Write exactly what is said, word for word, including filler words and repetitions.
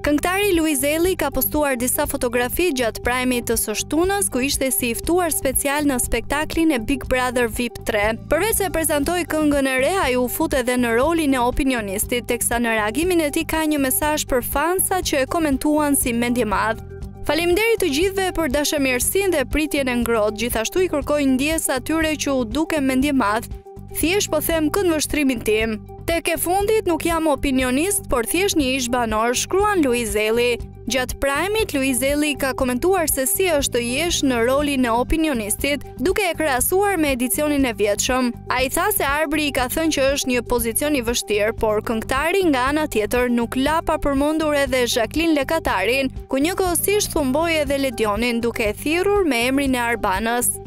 Këngëtari Luizelli ka postuar disa fotografi gjatë prajmit të së shtunës, ku ishte si i ftuar special në spektaklin e Big Brother V I P tre. Përveç se prezantoi këngën e re, ai u fut edhe në rolin e opinionistit, teksa në reagimin e tij ka një mesazh për fansa që e komentuan si mendje madh. Faleminderit të gjithëve për dashamirësinë dhe pritjen e ngrohtë, gjithashtu i kërkoj ndjes atyre që u duken mendje madh. Thjesht po them këndvështrimin tim. Tek e fundit nuk jam opinionist, por thjesht një ish banor, shkruan Luizelli. Gjatë prajmit, Luizelli ka komentuar se si është të jesh në rolin e opinionistit, duke e krahasuar me edicionin e vjetshëm. Ai tha se arbri i ka thënë që është një pozicion i vështirë, por këngëtari nga ana tjetër nuk la pa përmendur edhe Jacqueline Lekatarin, ku njëkohësisht thumboi edhe Ledionin, duke e thirrur me emrin e Arbanës.